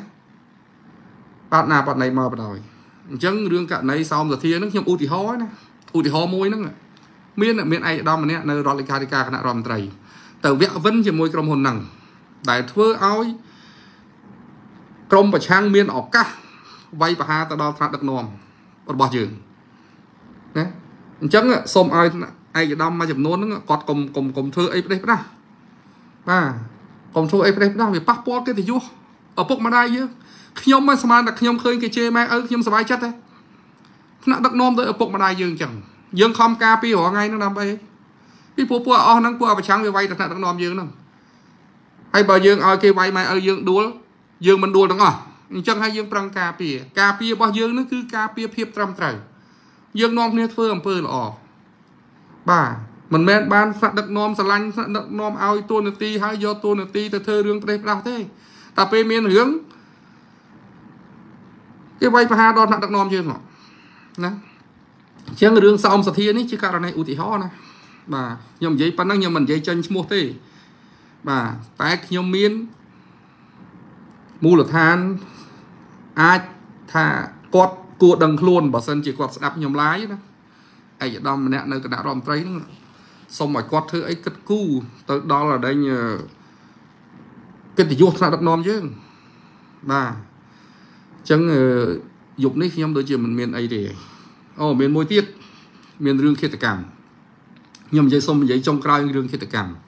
part này màu vào chân riêng cả này xong rồi thì nó nhom u thì ho môi nó miền ai đó mà nè nơi rồi khai cả khả năng ròm trai từ vẽ vân chỉ môi trong hồn nằng đại thưa áo trong và trang miền ọc cá vay và ha ta đo phạt đặc nòm bỏ trường nè chẳng xôm ai đâm mà chụp nón nó cọt cùng thưa ấy đây đó à cùng thưa ấy đây đó vì passport cái thì vô ở bốc mà đây chứ nhom mà sao đặc nhom khơi cái chê mai nhom sờ vai chất đấy nó đặc nòm tới ở bốc mà đây dương chẳng dương không ca pi họ ngay nó nằm đây cái pua o năng pua và trắng về vay đặc đặc nòm dương nè hay bà dương ơi cái vay mai ơi dương đuối dương mình đuối đúng không chẳng hay dương prang ca pi bao dương nó cứ ca pi phiệp trăm trời dương nòm nè phơi là bà mình men ban phạt đặc nòm sờ lanh đặc nòm ao tuôn nè ti hay do tuôn nè ti từ thơ rương đây ra thế ta pe miền hướng cái vay và đo đặc nòm dương nè chẳng rương sau ông sạch thiên ấy chứ cả này ủ thị ho nè bà nhom giấy pan năng nhom mình giấy chân mua thế bà tại nhom miên mua là than ai thà quạt đằng luôn bảo sân chỉ quạt đập nhom lái đó ai vậy đom nè nơi cái đạo ròm trai xong mọi quát thứ ấy cất cu tới đó là đây cái tỷ dục là đập non chứ bà chẳng dục này khi nhóm đối chuyện mình miền ấy để miền môi tiết miền rương khi cảm nhưng mà dây xong giấy trong cài rương khi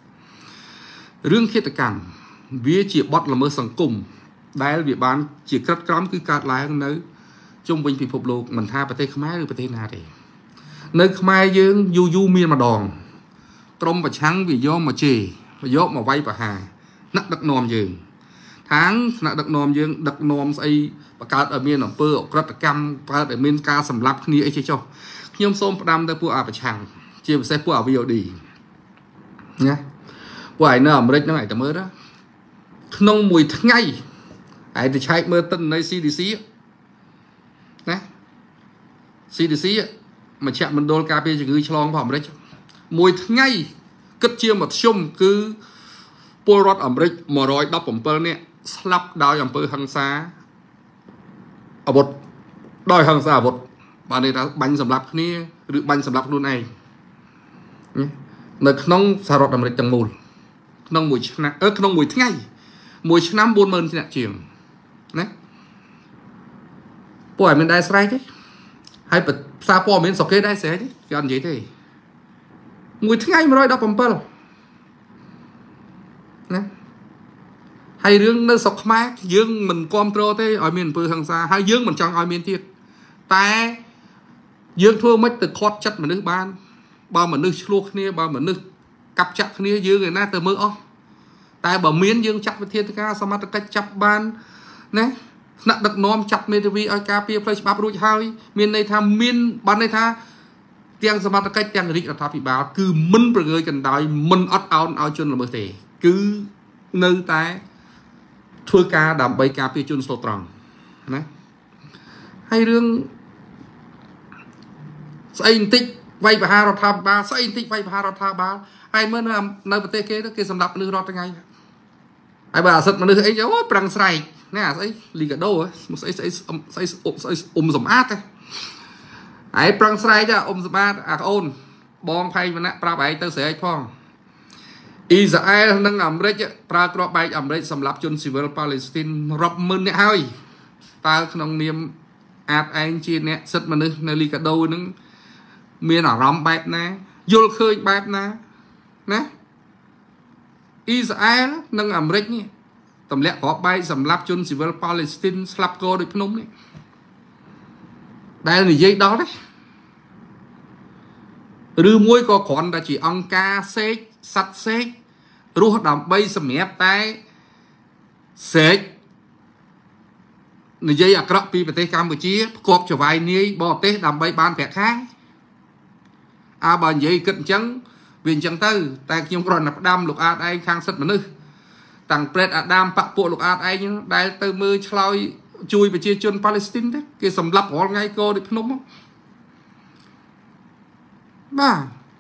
cảm vì chỉ bắt là mơ sẵn cùng đây là việc bán chỉ cắt cắm cứ cắt lại hơn nữa trong bình thì phục lục mình tha bát tê khmai rồi bát tê nào đấy nơi khmai dương du miền mà đòn trong và trắng vì do mà chỉ do mà vay và hà nặng đặc nòm dương tháng nặng đặc nòm dương đặc nòm xây và cắt ở miền ở pơ ở cắt cam cắt ở miền ca sầm lấp như ấy cho nhôm xôm đam tới pua và chẳng chia sẽ pua video đi nhé vậy nữa mà đây nó ngày tầm mới đó nông mùi ngay ai thì chạy mơ tân này CDC nè CDC mà chạm mình đôi cà phê chỉ cứ chlong phòng đấy mùi ngay cất chia một xung cứ Polrod ở đây mà rồi đắp bẩm pơ nè slap đào bẩm pơ hàng xa ở bột đòi hàng xa bột và đây là bánh sầm lạp nè được bánh sầm lạp luôn này nơi nông xà rọt ở đây chẳng mùi nông mùi nông mùi ngay mùi năm 40 thì nè trường nè bỏi mình đai sai chứ hay bật xa bò mình sọc cái đai xé chứ cái ăn gì thế mùi ngay mà rồi đọc bấm bơ nè hay dương nó sọc mát dương mình control thế ở miền bờ hàng xa hay dương mình chọn ở miền thiệtแต่dương thua mất từ khót chất mà nước ban bao mà nước luộc kia bao mà nước cặp chặt kia dương người na từ mưa óแต่បើមានយើងចាត់វិធានការសមត្ថកិច្ចចាប់បានណាថ្នាក់ដឹកនាំចាត់មេធាវីឲ្យការពារផ្លូវច្បាប់រួចហើយមានន័យថាមានបានន័យថាទាំងសមត្ថកិច្ចទាំងរាជរដ្ឋាភិបាលគឺមិនប្រងើយកណ្ដោយមិនអត់ឱនឲ្យជនល្មើសទេគឺនៅតែធ្វើការដើម្បីការពារជនស្លូតត្រង់ណាហើយរឿងស្អីបន្តិចវាយប្រហាររដ្ឋាភិបាលស្អីបន្តិចវាយប្រហាររដ្ឋាភិបាលហើយមើលនៅប្រទេសគេសម្រាប់មនុស្សរាល់ថ្ងៃហើយបើអាសិទ្ធមនុស្សអីអូប្រាំងស្រែកណែស្អីលីកាដូស្អីសម្អាតហើយប្រាំងស្រែកសម្អាតអាអូនបងផៃវណ្ណៈប្រាប់ឯងទៅស្រែកផងអ៊ីស្រាអែលនិងអាមេរិកប្រើគ្រាប់បែកអាមេរិកសម្រាប់ជនស៊ីវិលប៉ាឡេស្ទីនរាប់ម៉ឺននាក់ហើយតើក្នុងនាមអាចឯងជាអ្នកសិទ្ធិមនុស្សនៅលីកាដូនឹងមានអារម្មណ៍បែបណាយល់ឃើញបែបណាណាអ៊ីស្រាអែលនិងអាមេរិកនេះទម្លាក់គ្រាប់បែកសម្រាប់ជនស៊ីវិលប៉ាឡេស្ទីនស្លាប់គោដូចភ្នំនេះដែលនិយាយដល់ទេឬមួយក៏គ្រាន់តែជាអង្គការសេកសัตว์សេករស់ដើម្បីសម្រាប់តែសេកនិយាយអាក្រក់ពីប្រទេសកម្ពុជាផ្គប់ចវាយនាយបរទេសដើម្បីបានប្រាក់ខែបើនិយាយគិតអញ្ចឹងវាអញ្ចឹងទៅតែខ្ញុំគ្រាន់តែផ្ដាំលោកអាតឯងខាងសិទ្ធិមនុស្សតាំងព្រែតអាដាមបពពួកលោកអាតឯងដែលទៅមើលឆ្លើយជួយប្រជាជនប៉ាឡេស្ទីនទេគេសម្លាប់រាល់ថ្ងៃគោដូចភ្នំបាទ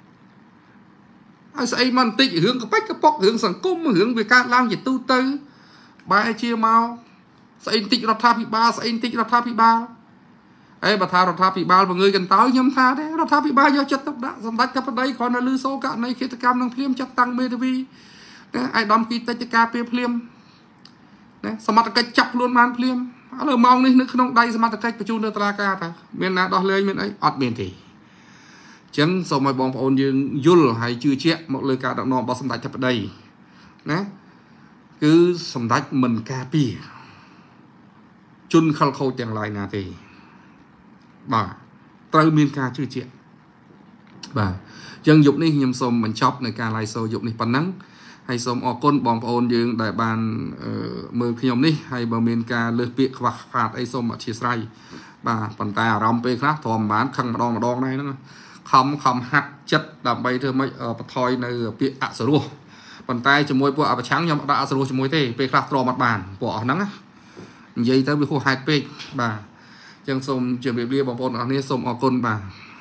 ហើយស្អីមកបន្តិចរឿងកប៉ិចកប៉ុករឿងសង្គមរឿងវាកើតឡើងជាទូទៅបែរជាមកស្អីបន្តិចរដ្ឋាភិបាលស្អីបន្តិចរដ្ឋាភិបាលបើថារដ្ឋាភិបាលបង្ងើយកន្តើយខ្ញុំថាទេរដ្ឋាភិបាលយកចិត្តទុកដាក់សម្ដេចកាបតីគ្រាន់តែលឺសូរករណីឃាតកម្មនឹងភ្លាមចាត់តាំងមេធាវីណាអាយដាមគីតិចការពារភ្លាមណាសមត្ថកិច្ចចាប់ខ្លួនបានភ្លាមឥឡូវម៉ោងនេះនៅក្នុងដៃសមត្ថកិច្ចបញ្ជូនទៅតុលាការតាមានណាដោះលែងមានអីអត់មានទេអញ្ចឹងសូមឲ្យបងប្អូនយើងយល់ហើយជឿជាក់មកលើការដឹកនាំរបស់សម្ដេចកាបតីណាគឺសម្ដេចមិនការពារជនខិលខូចទាំងឡាយណាទេបាទត្រូវមានការជឿជាក់បាទអញ្ចឹងយប់នេះខ្ញុំសូមបញ្ចប់នៅការ live show យប់នេះប៉ុណ្ណឹងហើយសូមអរគុណបងប្អូនយើងដែលបានមើលខ្ញុំនេះហើយបើមានការលើសពាក្យខ្វះខាតអីសូមអធិស្ឋានបាទប៉ុន្តែអារម្មណ៍ពេលខ្លះទ្រាំបានខឹងម្ដងដែរហ្នឹងខំហាត់ចិត្តដើម្បីធ្វើម៉េចបន្ថយនៅពាក្យអសរោះប៉ុន្តែជាមួយពួកអបឆាំងខ្ញុំអត់ដាក់អសរោះជាមួយទេពេលខ្លះទ្រាំអត់បានពួកអស់ហ្នឹងនិយាយទៅវាហួសហេតុពេកបាទអញ្ចឹងសូមជម្រាបលាបងប្អូនអរគ្នាសូមអរគុណបាទ